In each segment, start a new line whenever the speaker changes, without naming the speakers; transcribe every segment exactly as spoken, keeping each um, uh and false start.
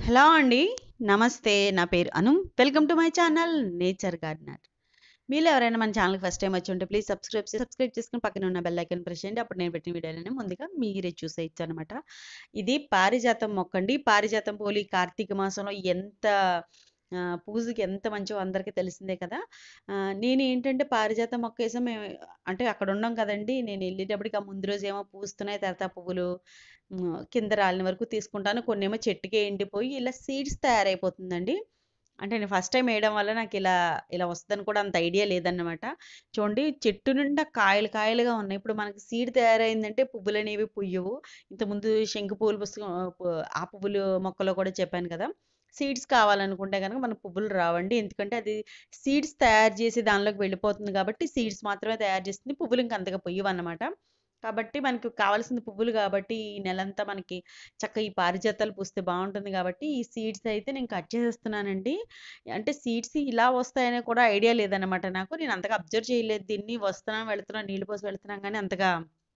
Hello అండి. నమస్తే. నా పేరు Anu. Welcome to my channel nature gardener. మీలో ఎవరైనా మన ఛానల్‌కి ఫస్ట్ టైమ్ వచ్చి ఉంటే ప్లీజ్ సబ్స్క్రైబ్ చే సబ్స్క్రైబ్ చేసుకొని పక్కన ఉన్న బెల్ ఐకాన్ ప్రెస్ చేయండి. అప్పుడు నేను పెట్టిన వీడియోలన్నీ ముందుగా మీరే చూసేయొచ్చనమాట. ఇది పారిజాతం మొక్కండి. పారిజాతం పూలు ఈ కార్తీక మాసంలో ఎంత ఆహ్, పూజకి ఎంత మంచో అందరికీ తెలిసిందే కదా! ఆహ్, నేనేంటంటే పారిజాతం మొక్కేసాం మేము అంటే అక్కడ ఉండం కదండీ! నేను ఎళ్ళేటప్పటికి ఆ ముందు రోజేమో పూస్తున్నాయి. తర్వాత ఆ పువ్వులు హ్మ్. కింద రాలిన వరకు తీసుకుంటాను. కొన్నేమో చెట్టుకే ఎండిపోయి ఇలా సీడ్స్ తయారైపోతుందండి. అంటే నేను ఫస్ట్ టైమ్ ఎయడం వల్ల నాకిలా, ఇలా వస్తదని కూడా అంత ఐడియా లేదన్నమాట. చూడండి చెట్టు నిండా కాయలు కాయలుగా ఉన్నాయి. ఇప్పుడు మనకి సీడ్ తయారైందంటే పువ్వులనేవి పుయ్యవు. ఇంతకుముందు శంకు పువ్వులు పుస్తకం ఆహ్, పు ఆ పువ్వులు మొక్కలో కూడా చెప్పాను కదా! సీడ్స్ కావాలనుకుంటే గనక మనకు పువ్వులు రావండి. ఎందుకంటే అది సీడ్స్ తయారు చేసి దానిలోకి వెళ్ళిపోతుంది కాబట్టి సీడ్స్ మాత్రమే తయారు చేస్తుంది. పువ్వులు ఇంక అంతగా పుయ్యవన్నమాట. కాబట్టి మనకు కావాల్సింది పువ్వులు గాబట్టి, ఈ నెలంతా మనకి చక్కగా ఈ పారిజాతాలు పూస్తే బావుంటుంది గాబట్టి, ఈ సీడ్స్ అయితే నేను కట్ చేసేస్తున్నానండి. అంటే సీడ్స్ ఇలా వస్తాయని కూడా ఐడియా లేదనమాట నాకు. నేను అంతగా అబ్జర్వ్ చేయలేదు దీన్ని. వస్తున్నాం, వెళ్తున్నాం, నీళ్లు పోసి వెళ్తున్నాం గానీ అంతగా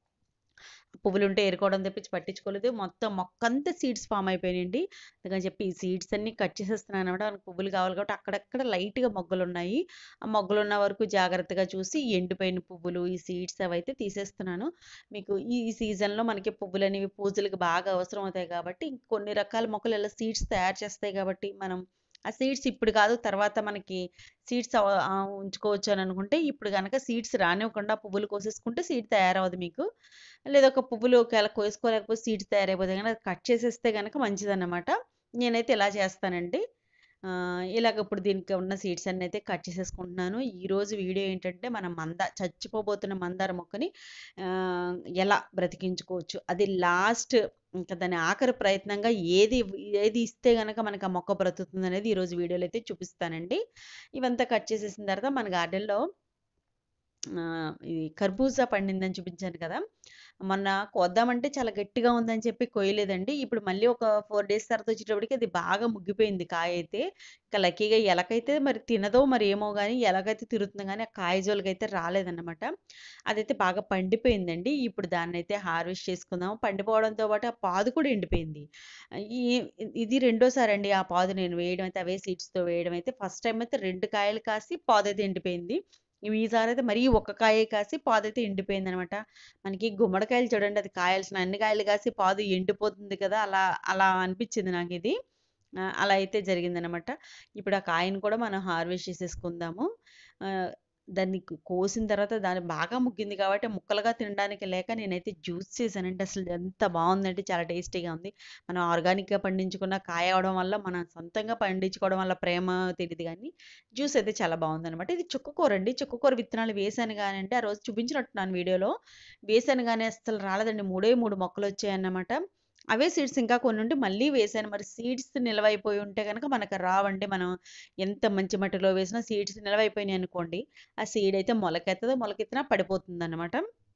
పువ్వులుంటే ఏరుకోవడం తప్పించి పట్టించుకోలేదు. మొత్తం మొక్కంతా సీడ్స్ ఫార్మ్ అయిపోయినాయండి. అందుకని చెప్పి ఈ సీడ్స్ అన్నీ కట్ చేసేస్తున్నాననమాట. మనకు పువ్వులు కావాలి కాబట్టి అక్కడక్కడ లైట్‌గా మొగ్గలున్నాయి. ఆ మొగ్గలున్న వరకు జాగ్రత్తగా చూసి ఎండిపోయిన పువ్వులు, ఈ సీడ్స్ అవైతే తీసేస్తున్నాను. మీకు ఈ సీజన్‌లో మనకి పువ్వులనేవి పూజలకి బాగా అవసరం అవుతాయి కాబట్టి, కొన్ని రకాల మొక్కలు ఇలా సీడ్స్ తయారు చేస్తాయి కాబట్టి, మనం ఆ సీడ్స్ ఇప్పుడు కాదు తర్వాత మనకి సీడ్స్ ఆహ్, ఆహ్, ఉంచుకోవచ్చు అని అనుకుంటే, ఇప్పుడు గనక సీడ్స్ రానివ్వకుండా పువ్వులు కోసేసుకుంటే సీడ్ తయారవ్వదు మీకు. లేదా ఒక పువ్వులు ఒకవేళ కోసుకోలేకపోతే సీడ్స్ తయారైపోతాయి గానీ, అది కట్ చేసేస్తే గనక మంచిదన్నమాట. నేనైతే ఇలా చేస్తానండి. ఆహ్, ఇలాగ ఇప్పుడు దీనికి ఉన్న సీడ్స్ అన్నయితే కట్ చేసేసుకుంటున్నాను. ఈరోజు వీడియో ఏంటంటే, మన మంద చచ్చిపోబోతున్న మందార మొక్కని ఆహ్, ఎలా బ్రతికించుకోవచ్చు. అది లాస్ట్ ఇంక దాని ఆఖరి ప్రయత్నంగా ఏది ఏది ఇస్తే గనక మనకు ఆ మొక్క బ్రతుకుతుందనేది ఈరోజు వీడియోలో అయితే చూపిస్తానండి. ఇవంతా కట్ చేసేసిన తర్వాత మన గార్డెన్‌లో ఆహ్, ఇది కర్బూజా పండిందని చూపించాను కదా! మొన్న కోద్దామంటే చాలా గట్టిగా ఉందని చెప్పి కొయ్యలేదండి. ఇప్పుడు మళ్ళీ ఒక నాలుగు డేస్ తర్వాత వచ్చేటప్పటికి అది బాగా ముగ్గిపోయింది కాయైతే. ఇంకా లక్కీగా ఎలకైతే మరి తినదో మరి ఏమో గానీ, ఎలకైతే తిరుగుతుంది గానీ, ఆ కాయ జోలికైతే రాలేదన్నమాట. అదైతే బాగా పండిపోయిందండి. ఇప్పుడు దాన్నైతే హార్వెస్ట్ చేసుకుందాం. పండిపోవడంతో పాటు ఆ పాదు కూడా ఎండిపోయింది. ఈ ఇది రెండోసారండి ఆ పాదు నేను వేయడం అయితే అవే సీడ్స్‌తో వేయడం అయితే. ఫస్ట్ టైమ్ అయితే రెండు కాయలు కాసి పాదైతే ఎండిపోయింది. ఈసారైతే మరీ ఒక్క కాయే కాసి పాదైతే ఎండిపోయిందనమాట. మనకి గుమ్మడికాయలు చూడండి అది కాయాల్సిన అన్ని కాయలు కాసి పాదు ఎండిపోతుంది కదా! అలా అలా అనిపిచ్చింది నాకిది. ఆహ్, అలా అయితే జరిగిందనమాట. ఇప్పుడు ఆ కాయను కూడా మనం హార్వెస్ట్ చేసేసుకుందాము. ఆహ్, దాన్ని క్ కోసిన తర్వాత దాన్ని బాగా ముగ్గింది కాబట్టి ముక్కలుగా తినడానికి లేక నేనైతే జ్యూస్ చేశానండి. అసలు ఎంత బావుందంటే చాలా టేస్టీగా ఉంది. మనం ఆర్గానిక్‌గా పండించుకున్న కాయ అవ్వడం వల్ల మనం సొంతంగా పండించుకోవడం వల్ల ప్రేమ తెలీదు గానీ, జ్యూస్ అయితే చాలా బావుందనమాట. ఇది చుక్కకూరండి. చుక్కకూర విత్తనాలు వేశాను గానండి, ఆ రోజు చూపించినట్టున్నాను వీడియోలో. వేశాను గానీ అస్సలు రాలేదండి. మూడే మూడు మొక్కలొచ్చాయన్నమాట. అవే సీడ్స్ ఇంకా కొన్నుంటే మళ్ళీ వేశాను. మరి సీడ్స్ నిలవైపోయి ఉంటే గనక మనకు రావండి. మనం ఎంత మంచి మట్టిలో వేసినా సీడ్స్ నిలవైపోయినాయనుకోండి, ఆ సీడయితే మొలకెత్తదు. మొలకెత్తినా పడిపోతుందనమాట.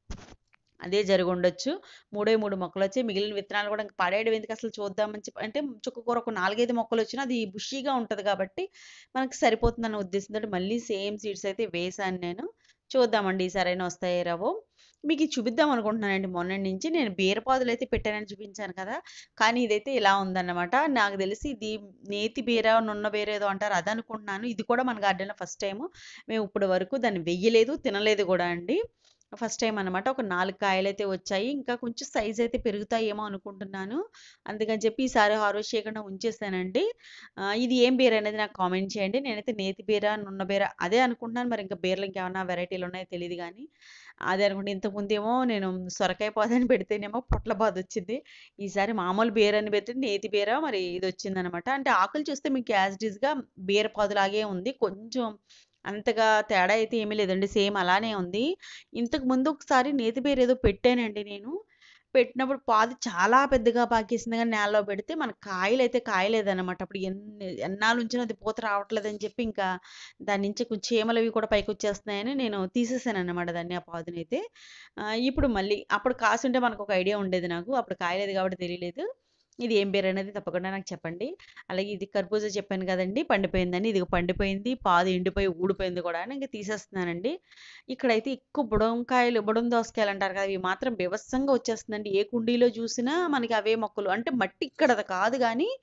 అదే జరిగుండొచ్చు. మూడే మూడు మొక్కలొచ్చాయి. మిగిలిన విత్తనాలు గూడా ఇంక పడేయడం ఎందుకసలు చూద్దామని చెప్పి అంటే చుక్కకూర ఒక నాలుగు, ఐదు మొక్కలొచ్చినా అది బుషీగా ఉంటది కాబట్టి, మనకు సరిపోతుందన్న ఉద్దేశంతోటి మళ్ళీ సేమ్ సీడ్స్ అయితే వేశాను నేను. చూద్దామండి ఈసారైనా వస్తాయో రావో. మీకిది చూపిద్దాం అనుకుంటున్నానండి మొన్నటి నుంచి. నేను బీరపాదులైతే పెట్టానని చూపించాను కదా! కానీ ఇదైతే ఇలా ఉందన్నమాట. నాకు తెలిసి ఇది నేతి బీర, నున్న బీర ఏదో అంటారు అదనుకుంటున్నాను. ఇది కూడా మన గార్డెన్‌లో ఫస్ట్ టైము. మేము ఇప్పటి వరకు దాన్ని వెయ్యలేదు, తినలేదు గూడా అండి. ఫస్ట్ టైమ్ అనమాట. ఒక నాలుగు కాయలైతే వచ్చాయి. ఇంకా కొంచెం సైజ్ అయితే పెరుగుతాయేమో అనుకుంటున్నాను. అందుకని చెప్పి ఈసారి హార్వెస్ట్ చేయకుండా ఉంచేసానండి. ఆహ్, ఇది ఏం బీర అనేది నాకు కామెంట్ చేయండి. నేనైతే నేతి బీర, నున్న బీర అదే అనుకుంటున్నాను. మరి ఇంకా బీరలు ఇంకేమన్నా వెరైటీలు ఉన్నాయో తెలీదు గానీ, అదే అనుకుంటే ఇంతకుముందేమో నేను సొరకాయ పాదని పెడితేనేమో పొట్ల పాదొచ్చింది. ఈసారి మామూలు బీర అని పెడితే నేతి బీర మరి ఇదొచ్చిందనమాట. అంటే ఆకులు చూస్తే మీకు యాజ్ ఇట్ ఈస్‌గా బీర పాదులాగే ఉంది. కొంచెం అంతగా తేడా అయితే ఏమీ లేదండి. సేమ్ అలానే ఉంది. ఇంతకు ముందు ఒకసారి నేతి బీరేదో పెట్టానండి నేను. పెట్టినప్పుడు పాదు చాలా పెద్దగా పాకేసింది గానీ నేలలో పెడితే మన కాయలైతే కాయలేదనమాట. అప్పుడు ఎన్ని ఎన్నాళ్ళుంచినా అది పూత రావట్లేదని చెప్పి ఇంకా దాని నుంచి కొంచెం చీమలవి కూడా పైకొచ్చేస్తున్నాయని నేను తీసేసాననమాట దాన్ని ఆ పాదునైతే. ఆహ్, ఇప్పుడు మళ్ళీ అప్పుడు కాసుంటే మనకొక ఐడియా ఉండేది నాకు. అప్పుడు కాయలేదు కాబట్టి తెలియలేదు. ఇది ఏం బీరనేది తప్పకుండా నాకు చెప్పండి. అలాగే ఇది కర్బూజా చెప్పాను గదండీ! పండిపోయిందని. ఇదిగో పండిపోయింది. పాదు ఎండిపోయి ఊడిపోయింది గూడా. ఇంక తీసేస్తున్నానండి. ఇక్కడైతే ఎక్కువ బుడంకాయలు, బుడం దోసకాయలంటారు కదా! ఇవి మాత్రం బీభత్సంగా వచ్చేస్తుందండి. ఏ కుండీలో చూసినా మనకి అవే మొక్కలు. అంటే మట్టి ఇక్కడది కాదు గానీ,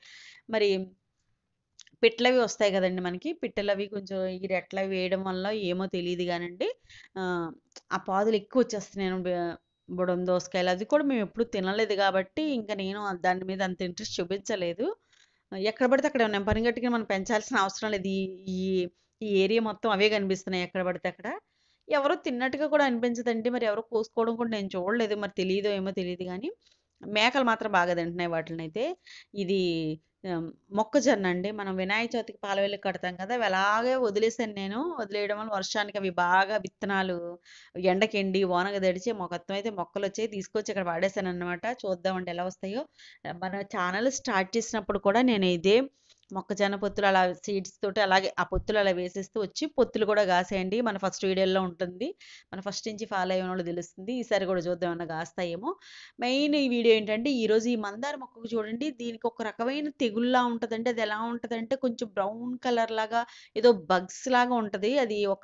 మరి పిట్టలవి వస్తాయి కదండి మనకి. పిట్టలవి కొంచెం ఈ రెట్లవి వేయడం వల్ల ఏమో తెలీదు గానండి. ఆహ్, ఆ పాదులు ఎక్కువ వచ్చేస్తున్నాయి. బ బుడం దోసకాయలు అది కూడా మేము ఎప్పుడు తినలేదు కాబట్టి, ఇంక నేను దాని మీద అంత ఇంట్రెస్ట్ చూపించలేదు. ఎక్కడ పడితే అక్కడ ఉన్నాయి. పనిగట్టుకుని మనం పెంచాల్సిన అవసరం లేదు. ఈ ఈ ఈ ఏరియా మొత్తం అవే కనిపిస్తున్నాయి ఎక్కడ పడితే అక్కడ. ఎవరు తిన్నట్టుగా కూడా అనిపించదండి. మరి ఎవరు కోసుకోవడం కూడా నేను చూడలేదు. మరి తెలీదో ఏమో తెలీదు గానీ, మేకలు మాత్రం బాగా తింటున్నాయి వాటిలనైతే. ఇది ఆహ్, మొక్కజొన్న అండి. మనం వినాయక చవితికి పాలవెల్లికి కడతాం కదా! అవి అలాగే వదిలేసాను నేను. వదిలేయడం వల్ల వర్షానికి అవి బాగా విత్తనాలు ఎండకెండి, వానకు తడిచి మొత్తం అయితే మొక్కలొచ్చాయి. తీసుకొచ్చి ఇక్కడ పాడేసాననమాట. చూద్దామండి ఎలా వస్తాయో. మన ఛానల్ స్టార్ట్ చేసినప్పుడు కూడా నేను ఇదే మొక్కజొన్న పొత్తులు అలా సీడ్స్ తోటి అలాగే ఆ పొత్తులు అలా వేసేస్తూ వచ్చి పొత్తులు కూడా కాసాయండి. మన ఫస్ట్ వీడియోలో ఉంటుంది. మన ఫస్ట్ నుంచి ఫాలో అయ్యేవాళ్ళకి తెలుస్తుంది. ఈసారి కూడా చూద్దాం ఏమన్నా కాస్తాయేమో. మెయిన్ ఈ వీడియో ఏంటంటే, ఈరోజు ఈ మందార మొక్కకు చూడండి, దీనికి ఒక రకమైన తెగుల్లా ఉంటదండి. అది ఎలా ఉంటదంటే, కొంచెం బ్రౌన్ కలర్ లాగా ఏదో బగ్స్ లాగా ఉంటది. అది ఒక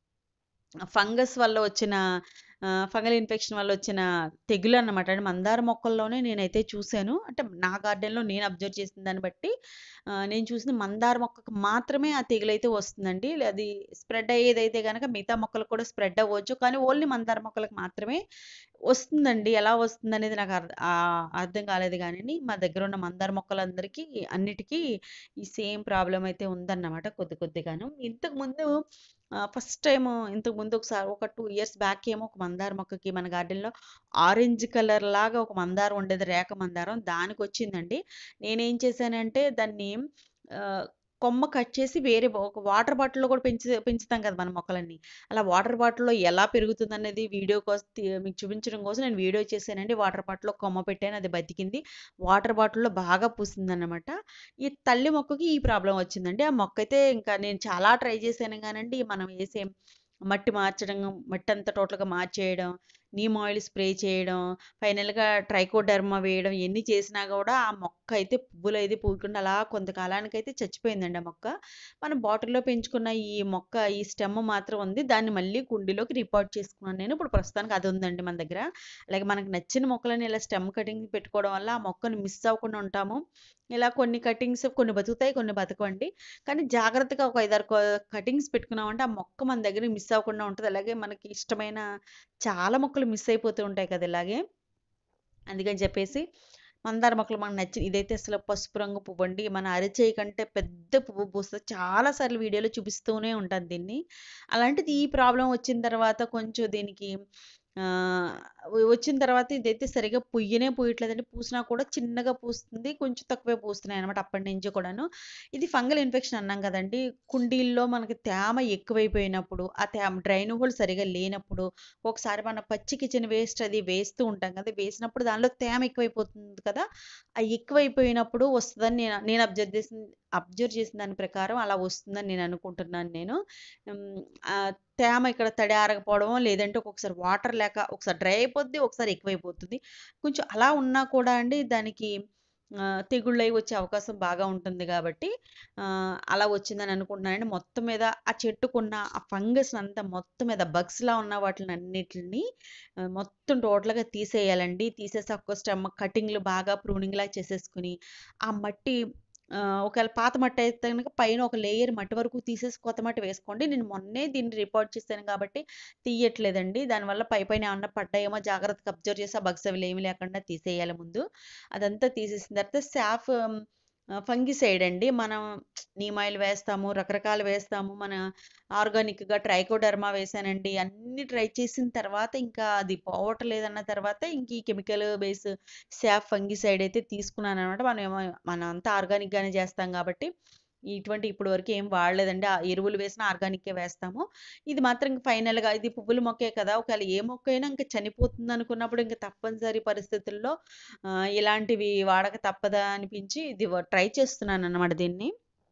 ఫంగస్ వల్ల వచ్చిన ఆహ్, ఫంగల్ ఇన్ఫెక్షన్ వల్ల వచ్చిన తెగులన్నమాట. అండి మందార మొక్కల్లోనే నేనైతే చూసాను. అంటే నా గార్డెన్‌లో నేను అబ్జర్వ్ చేసిన దాన్ని బట్టి ఆహ్, నేను చూసిన మందార మొక్కకు మాత్రమే ఆ తెగులైతే వస్తుందండి. అది స్ప్రెడ్ అయ్యేదైతే గనక మిగతా మొక్కలకు కూడా స్ప్రెడ్ అవ్వచ్చు. కానీ ఓన్లీ మందార మొక్కలకు మాత్రమే వస్తుందండి. ఎలా వస్తుందనేది నాకు అర్ ఆహ్, అర్థం కాలేదు గానండి. మా దగ్గరున్న మందార మొక్కలందరికీ అన్నిటికి ఈ సేమ్ ప్రాబ్లమ్ అయితే ఉందన్నమాట కొద్ది కొద్దిగాను. ఇంతకుముందు ఆహ్, ఫస్ట్ టైము ఇంతకుముందు ఒకసారి ఒక రెండు ఇయర్స్ బ్యాక్ ఏమో ఒక మందార మొక్కకి మన గార్డెన్‌లో ఆరెంజ్ కలర్ లాగా ఒక మందారం ఉండేది. రేఖ మందారం. దానికొచ్చిందండి. నేనేం చేశానంటే దాన్ని ఆహ్, కొమ్మ కట్ చేసి వేరే ఒక వాటర్ బాటిల్‌లో కూడా పెంచి పెంచుతాం కదా మనం మొక్కలన్నీ. అలా వాటర్ బాటిల్‌లో ఎలా పెరుగుతుందనేది వీడియో కోసం తి మీకు చూపించడం కోసం నేను వీడియో చేశానండి. వాటర్ బాటిల్‌లో కొమ్మ పెట్టాను. అది బతికింది. వాటర్ బాటిల్‌లో బాగా పూసిందనమాట. ఈ తల్లి మొక్కకి ఈ ప్రాబ్లమ్ వచ్చిందండి. ఆ మొక్కయితే ఇంకా నేను చాలా ట్రై చేశాను గానండి, మనం ఏసే మట్టి మార్చడం, మట్టంతా టోటల్‌గా మార్చేయడం, నీమ్ ఆయిల్ స్ప్రే చేయడం, ఫైనల్‌గా ట్రైకోడర్మా వేయడం ఇయన్నీ చేసినా గూడా ఆ మొక్క అయితే పువ్వులైతే పూయకుండా అలా కొంతకాలానికైతే చచ్చిపోయిందండి ఆ మొక్క. మనం బాటిల్‌లో పెంచుకున్న ఈ మొక్క, ఈ స్టెమ్ మాత్రం ఉంది. దాన్ని మళ్ళీ కుండీలోకి రిపోర్ట్ చేసుకున్నాను నేను. ఇప్పుడు ప్రస్తుతానికి అది ఉందండి మన దగ్గర. అలాగే మనకు నచ్చిన మొక్కలని ఇలా స్టెమ్ కటింగ్ పెట్టుకోవడం వల్ల ఆ మొక్కని మిస్ అవ్వకుండా ఉంటాము. ఇలా కొన్ని కటింగ్స్ కొన్ని బతుకుతాయి, కొన్ని బతకవండి. కానీ జాగ్రత్తగా ఒక ఐదు, ఆరు క కటింగ్స్ పెట్టుకున్నామంటే ఆ మొక్క మన దగ్గర మిస్ అవ్వకుండా ఉంటది. అలాగే మనకి ఇష్టమైన చాలా మొక్కలు మిస్ అయిపోతూ ఉంటాయి కదా! ఇలాగే. అందుకని చెప్పేసి మందార మొక్కలు మనకు నచ్చి ఇదైతే అసలు పసుపు రంగు పువ్వండి. మన అరచేయి కంటే పెద్ద పువ్వు పూస్తది. చాలా సార్లు వీడియోలో చూపిస్తూనే ఉంటాను దీన్ని. అలాంటిది ఈ ప్రాబ్లమ్ వచ్చిన తర్వాత కొంచెం దీనికి ఆహ్, వ వచ్చిన తర్వాత ఇదైతే సరిగ్గా పుయ్యనే పూయట్లేదండి. పూసినా కూడా చిన్నగా పూస్తుంది. కొంచెం తక్కువే పూస్తున్నాయన్నమాట అప్పటినుంచి కూడాను. ఇది ఫంగల్ ఇన్ఫెక్షన్ అన్నాం కదండీ! కుండీల్లో మనకి తేమ ఎక్కువైపోయినప్పుడు, ఆ తేమ డ్రైన్ హోల్ సరిగ్గా లేనప్పుడు, ఒకసారి మన పచ్చి కిచెన్ వేస్ట్ అది వేస్తూ ఉంటాం కదా! వేసినప్పుడు దానిలో తేమ ఎక్కువైపోతుంది కదా! ఆ ఎక్కువైపోయినప్పుడు వస్తదని నేను నేను అబ్జర్వ్ చేసిన అబ్జర్వ్ చేసిన దాని ప్రకారం అలా వస్తుందని నేను అనుకుంటున్నాను నేను. హ్మ్. ఆహ్, తేమ ఇక్కడ తడి ఆరకపోవడమో, లేదంటే ఒక్కొక్కసారి వాటర్ లేక ఒకసారి డ్రై అయిపోద్ది, ఒకసారి ఎక్కువైపోతుంది. కొంచెం అలా ఉన్నా కూడా అండి దానికి ఆహ్, తెగుళ్ళయి వచ్చే అవకాశం బాగా ఉంటుంది గాబట్టి ఆహ్, అలా వచ్చిందని అనుకుంటున్నానండి. మొత్తం మీద ఆ చెట్టుకున్న ఆ ఫంగస్‌నంతా మొత్తం మీద బగ్స్‌లా ఉన్న వాటిలనన్నిటిని ఆహ్, మొత్తం టోటల్‌గా తీసేయాలండి. తీసేసి ఒక్క స్టెమ్ కటింగ్‌లు బాగా ప్రూనింగ్‌లాగా చేసేసుకొని, ఆ మట్టి ఆహ్, ఒకవేళ పాత మట్టయితే గనక పైన ఒక లేయర్ మట్టి వరకు తీసేసి కొత్త మట్టి వేసుకోండి. నేను మొన్నే దీన్ని రిపోర్ట్ చేశాను కాబట్టి తీయట్లేదండి. దానివల్ల పై పైన ఏమన్నా పడ్డాయేమో జాగ్రత్తగా అబ్జర్వ్ చేసి ఆ బగ్స్ అవి ఏమి లేకుండా తీసేయాలి ముందు. అదంతా తీసేసిన తర్వాత సాఫ్ ఆహ్, ఫంగిసైడ్ అండి. మనం నీమ్ ఆయిల్ వేస్తాము, రకరకాలు వేస్తాము. మన ఆర్గానిక్‌గా ట్రైకోడర్మా వేశానండి. అన్నీ ట్రై చేసిన తర్వాత ఇంకా అది పోవట్లేదన్న తర్వాత ఇంక ఈ కెమికల్ బేస్ సాఫ్ ఫంగిసైడ్ అయితే తీసుకున్నాననమాట. మనమేమో మనమంతా ఆర్గానిక్‌గానే చేస్తాం కాబట్టి ఇటువంటి ఇప్పటి వరకు ఏం వాడలేదండి. ఆ ఎరువులు వేసినా ఆర్గానిక్కే వేస్తాము. ఇది మాత్రం ఇంక ఫైనల్‌గా ఇది పువ్వుల మొక్కే కదా! ఒకవేళ ఏ మొక్కైనా ఇంక చనిపోతుందనుకున్నప్పుడు ఇంక తప్పనిసరి పరిస్థితుల్లో ఆహ్, ఇలాంటివి వాడక తప్పదా అనిపించి ఇది వ ట్రై చేస్తున్నాననమాట దీన్ని.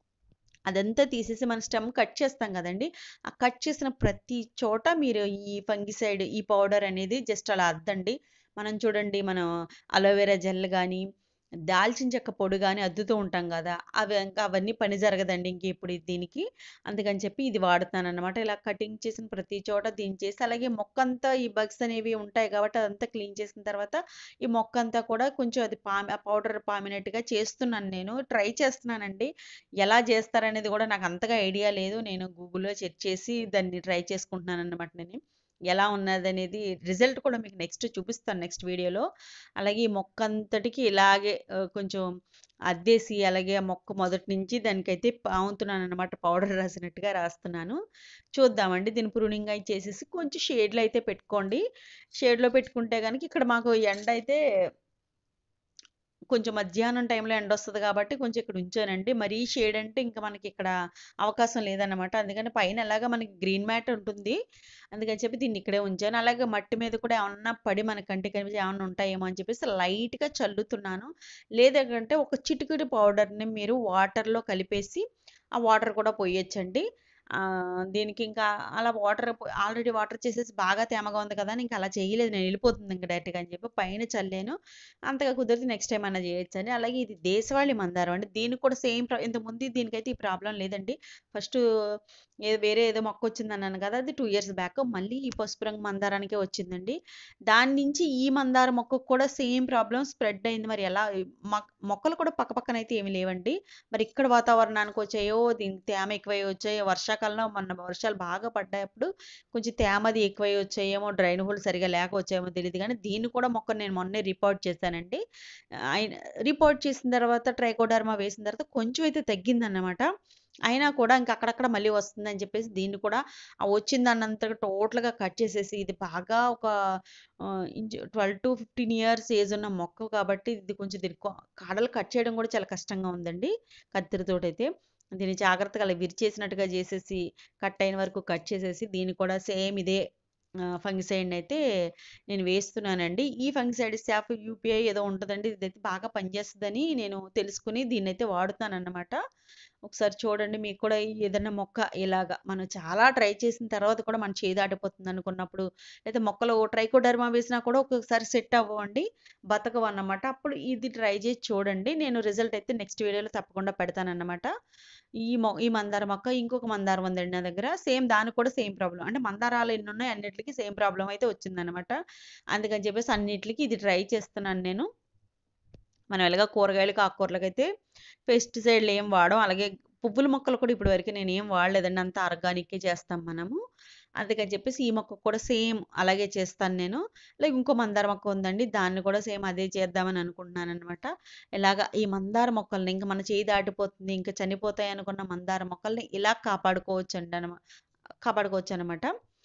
అదంతా తీసేసి మన స్టెమ్ కట్ చేస్తాం గదండీ! ఆ కట్ చేసిన ప్రతి చోట మీరు ఈ ఫంగిసైడ్ ఈ పౌడర్ అనేది జస్ట్ అలా అద్దండి. మనం చూడండి మనం అలోవెరా జెల్ గాని, దాల్చిన చెక్క పొడి గాని అద్దుతూ ఉంటాం గదా! అవి ఇంకా అవన్నీ పని జరగదండి ఇంక ఇప్పుడు దీనికి. అందుకని చెప్పి ఇది వాడుతున్నాననమాట. ఇలా కటింగ్ చేసిన ప్రతి చోట దించేసి, అలాగే మొక్కంతా ఈ బగ్స్ అనేవి ఉంటాయి కాబట్టి అదంతా క్లీన్ చేసిన తర్వాత, ఈ మొక్కంతా కూడా కొంచెం అది పామి ఆ పౌడర్ పామినట్టుగా చేస్తున్నాను నేను. ట్రై చేస్తున్నానండి. ఎలా చేస్తారనేది గూడా నాకు అంతగా ఐడియా లేదు. నేను గూగుల్‌లో సెర్చ్ చేసి దాన్ని ట్రై చేసుకుంటున్నాననమాట నేను. ఎలా ఉన్నదనేది రిజల్ట్ కూడా మీకు నెక్స్ట్ చూపిస్తాను నెక్స్ట్ వీడియోలో. అలాగే ఈ మొక్కంతటికి ఇలాగే ఆహ్, కొంచెం అద్దేసి, అలాగే ఆ మొక్క మొదటి నుంచి దానికైతే పాముతున్నాననమాట. పౌడర్ రాసినట్టుగా రాస్తున్నాను. చూద్దామండి. దీన్ని ప్రూనింగ్ అయి చేసేసి కొంచెం షేడ్‌లో అయితే పెట్టుకోండి. షేడ్‌లో పెట్టుకుంటే గనక ఇక్కడ మాకు ఎండైతే కొంచెం మధ్యాహ్నం టైంలో ఎండొస్తది కాబట్టి కొంచెం ఇక్కడ ఉంచానండి. మరీ షేడ్ అంటే ఇంక మనకిక్కడ అవకాశం లేదన్నమాట. అందుకని పైన ఎలాగా మనకి గ్రీన్ మ్యాట్ ఉంటుంది. అందుకని చెప్పి దీన్ని ఇక్కడే ఉంచాను. అలాగే మట్టి మీద కూడా ఏమన్నా పడి మన కంటికి కనిపించి ఏమన్నా ఉంటాయేమో అని చెప్పేసి లైట్‌గా చల్లుతున్నాను. లేదంటే ఒక చిటికెడు పౌడర్‌ని మీరు వాటర్‌లో కలిపేసి ఆ వాటర్ కూడా పొయ్యొచ్చండి. ఆహ్, దీనికి ఇంకా అలా వాటర్ పొ ఆల్రెడీ వాటర్ చేసేసి బాగా తేమగా ఉంది కదా అని ఇంక అలా చేయలేదు నేను. ఎళ్ళిపోతుంది ఇంక డైరెక్ట్‌గా అని చెప్పి పైన చల్లాను. అంతగా కుదిరితే నెక్స్ట్ టైమ్ అన్నా చేయొచ్చని. అలాగే ఇది దేశవాళీ మందారం అండి. దీనికి కూడా సేమ్ ప్ర ఇంతకుముందు దీనికైతే ఈ ప్రాబ్లమ్ లేదండి. ఫస్టు ఏ వేరే ఏదో మొక్కొచ్చిందన్నాను కదా! అది రెండు ఇయర్స్ బ్యాక్. మళ్ళీ ఈ పసుపు రంగు మందారానికే వచ్చిందండి. దాని నుంచి ఈ మందార మొక్కకు కూడా సేమ్ ప్రాబ్లమ్ స్ప్రెడ్ అయింది. మరి ఎలా మక్ మొక్కలు కూడా పక్క పక్కనైతే ఏమి లేవండి. మరి ఇక్కడ వాతావరణానికి వచ్చాయో, దీనికి తేమ ఎక్కువై వచ్చాయో, వర్షాకాలంలో మొన్న వర్షాలు బాగా పడ్డాయప్పుడు కొంచెం తేమది ఎక్కువై వచ్చాయేమో, డ్రైన్ హోల్ సరిగ్గా లేక వచ్చాయేమో తెలీదు గానీ, దీన్ని కూడా మొక్కని నేను మొన్నే రిపోర్ట్ చేశానండి. అయిన రిపోర్ట్ చేసిన తర్వాత ట్రైకోడర్మా వేసిన తర్వాత కొంచెం అయితే తగ్గిందన్నమాట. అయినా కూడా ఇంక అక్కడక్కడ మళ్ళీ వస్తుందని చెప్పేసి దీన్ని కూడా ఆ వచ్చిన దాన్నంతగా టోటల్‌గా కట్ చేసేసి ఇది బాగా ఒక ఆహ్, ఇంచు పన్నెండు పదిహేను ఇయర్స్ ఏజ్ ఉన్న మొక్క కాబట్టి ఇది కొంచెం దీని కొ కాడలు కట్ చేయడం కూడా చాలా కష్టంగా ఉందండి కత్తెరతోటైతే. దీన్ని జాగ్రత్తగా అలా విరిచేసినట్టుగా చేసేసి, కట్ అయిన వరకు కట్ చేసేసి దీన్ని కూడా సేమ్ ఇదే ఆహ్, ఫంగిసైడ్‌నయితే నేను వేస్తున్నానండి. ఈ ఫంగిసైడ్ సాఫ్ యూపీఐ ఏదో ఉంటదండి. ఇదైతే బాగా పనిచేస్తదని నేను తెలుసుకొని దీన్నైతే వాడుతున్నానన్నమాట. ఒకసారి చూడండి మీకు కూడా ఏదన్నా మొక్క ఇలాగా మనం చాలా ట్రై చేసిన తర్వాత కూడా మన చేయి దాటిపోతుందనుకున్నప్పుడు, లేదా మొక్కలు ట్రైకోడర్మా వేసినా కూడా ఒక్కొక్కసారి సెట్ అవ్వవండి. బతకవన్నమాట. అప్పుడు ఇది ట్రై చేసి చూడండి. నేను రిజల్ట్ అయితే నెక్స్ట్ వీడియోలో తప్పకుండా పెడతానన్నమాట. ఈ మొ ఈ మందార మొక్క ఇంకొక మందారం ఉందండి నా దగ్గర. సేమ్ దానికి కూడా సేమ్ ప్రాబ్లమ్. అంటే మందారాలు ఎన్నున్నాయి అన్నిట్లికి సేమ్ ప్రాబ్లమ్ అయితే వచ్చిందన్నమాట. అందుకని చెప్పేసి అన్నిట్లికి ఇది ట్రై చేస్తున్నాను నేను. మనం ఎలాగో కూరగాయలకి, ఆకుకూరలకైతే పెస్టిసైడ్‌లు ఏం వాడం. అలాగే పువ్వుల మొక్కలు కూడా ఇప్పటివరకు నేనేం వాడలేదండి. అంతా ఆర్గానిక్కే చేస్తాం మనము. అందుకని చెప్పేసి ఈ మొక్కకు కూడా సేమ్ అలాగే చేస్తాను నేను. అలాగే ఇంకో మందార మొక్క ఉందండి. దాన్ని కూడా సేమ్ అదే చేద్దామని అనుకుంటున్నాననమాట. ఇలాగ ఈ మందార మొక్కల్ని ఇంక మన చేయి దాటిపోతుంది, ఇంక చనిపోతాయి అనుకున్న మందార మొక్కల్ని ఇలా కాపాడుకోవచ్చండనమా కాపాడుకోవచ్చనమాట.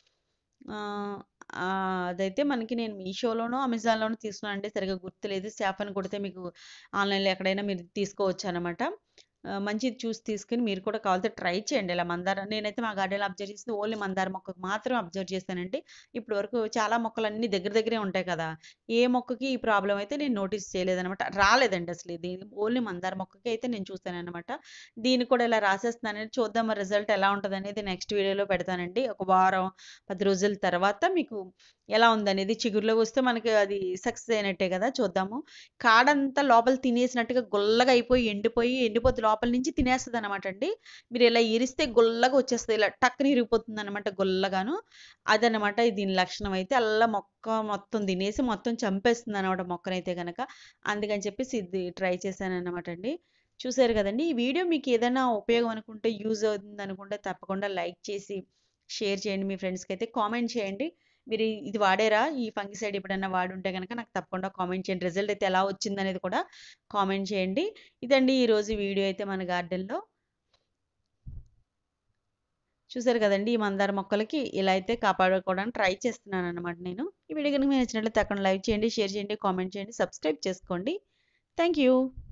ఆహ్, ఆహ్, అదైతే మనకి నేను మీషోలోనో, అమెజాన్‌లోనో తీసుకున్నానండి. సరిగ్గా గుర్తులేదు. శాప్ అని కొడితే మీకు ఆన్‌లైన్‌లో ఎక్కడైనా మీరు తీసుకోవచ్చనమాట. ఆహ్, మంచిది చూసి తీసుకొని మీరు కూడా కావాలితే ట్రై చేయండి. ఇలా మందార నేనైతే మా గార్డెన్‌లో అబ్జర్వ్ చేసింది ఓన్లీ మందార మొక్కకు మాత్రం అబ్జర్వ్ చేశానండి. ఇప్పటి వరకు చాలా మొక్కలన్నీ దగ్గర దగ్గరే ఉంటాయి కదా! ఏ మొక్కకి ఈ ప్రాబ్లమ్ అయితే నేను నోటీస్ చేయలేదనమాట. రాలేదండి అసలు ఇది. ఓన్లీ మందార మొక్కకి అయితే నేను చూసాననమాట. దీన్ని కూడా ఇలా రాసేస్తున్నానండి. చూద్దాం మరి రిజల్ట్ ఎలా ఉంటదనేది నెక్స్ట్ వీడియోలో పెడతానండి. ఒక వారం, పది రోజుల తర్వాత మీకు ఎలా ఉందనేది చిగురులో వస్తే మనకి అది సక్సెస్ అయినట్టే కదా! చూద్దాము. కాడంతా లోపల తినేసినట్టుగా గుల్లగా అయిపోయి, ఎండిపోయి, ఎండిపోతే లోపల నుంచి తినేస్తదనమాట అండి. మీరు ఇలా ఇరిస్తే గుల్లగా వచ్చేస్తది. ఇలా టక్కున ఇరిగిపోతుందనమాట గుల్లగాను. అదనమాట దీని లక్షణం అయితే. అల్లా మొక్క మొత్తం తినేసి మొత్తం చంపేస్తుందనమాట మొక్కనైతే గనక. అందుకని చెప్పేసి ఇది ట్రై చేశాననమాట అండి. చూసారు కదండీ! ఈ వీడియో మీకు ఏదైనా ఉపయోగం అనుకుంటే, యూజ్ అవుతుందనుకుంటే తప్పకుండా లైక్ చేసి, షేర్ చేయండి. మీ ఫ్రెండ్స్‌కైతే కామెంట్ చేయండి. మీరు ఇది వాడారా? ఈ ఫంగిసైడ్ ఎప్పుడైనా వాడుంటే గనక నాకు తప్పకుండా కామెంట్ చేయండి. రిజల్ట్ అయితే ఎలా వచ్చిందనేది కూడా కామెంట్ చేయండి. ఇదండి ఈరోజు వీడియో అయితే మన గార్డెన్‌లో. చూసారు కదండీ! ఈ మందార మొక్కలకి ఇలా అయితే కాపాడుకోవడానికి ట్రై చేస్తున్నాననమాట నేను. ఈ వీడియో గనుక మీకు నచ్చినట్లయితే తప్పకుండా లైక్ చేయండి, షేర్ చేయండి, కామెంట్ చేయండి, సబ్స్క్రైబ్ చేసుకోండి. Thank you.